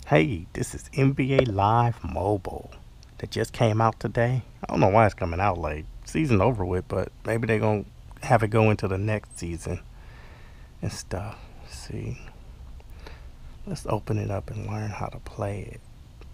Hey, this is NBA Live Mobile that just came out today. I don't know why it's coming out late. Season over with, but maybe they're going to have it go into the next season and stuff. See, let's open it up and learn how to play it.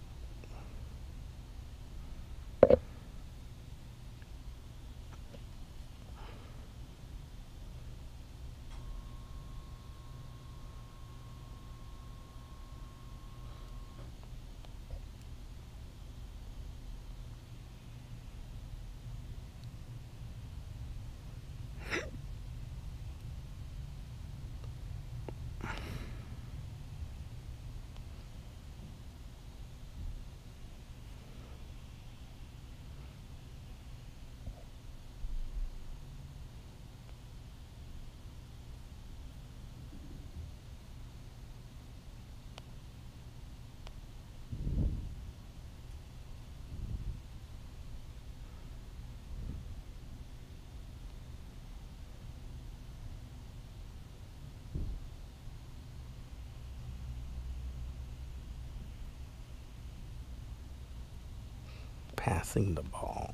Passing the ball.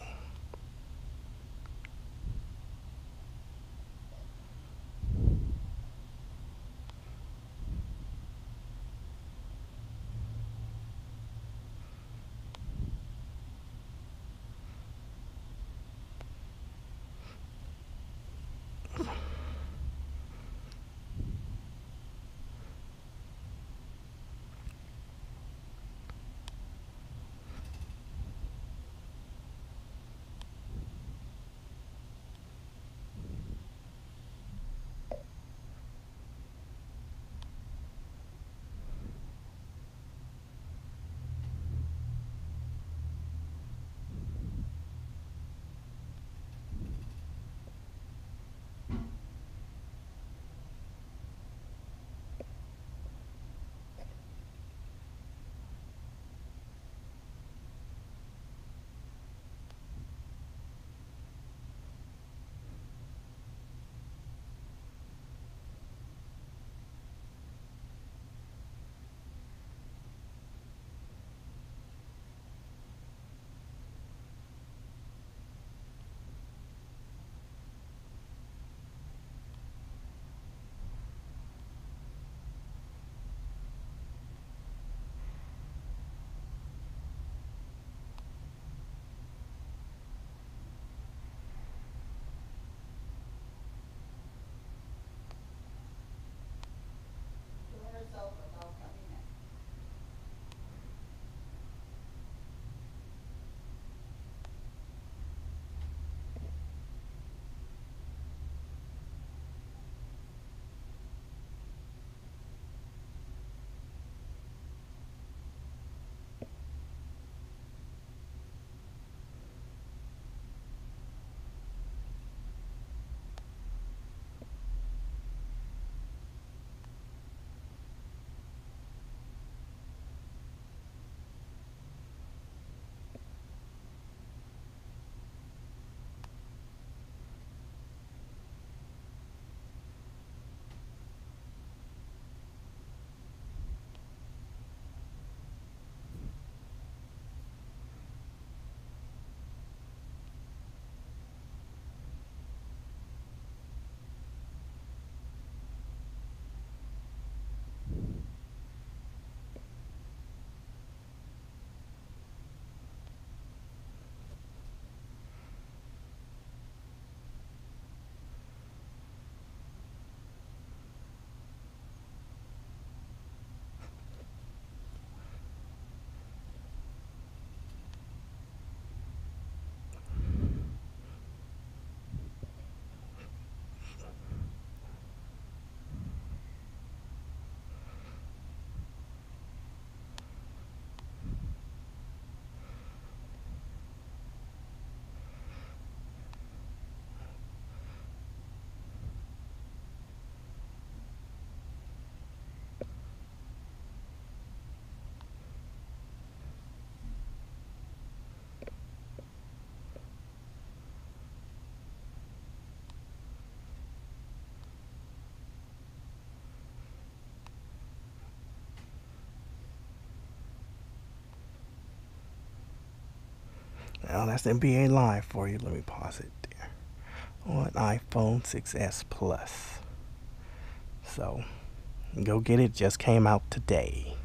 Now that's NBA Live for you. Let me pause it there. On iPhone 6s Plus. So go get it. Just came out today.